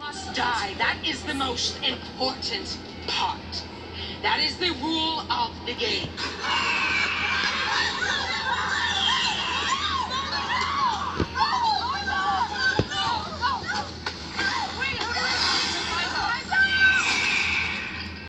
must die. That is the most important part. That is the rule of the game.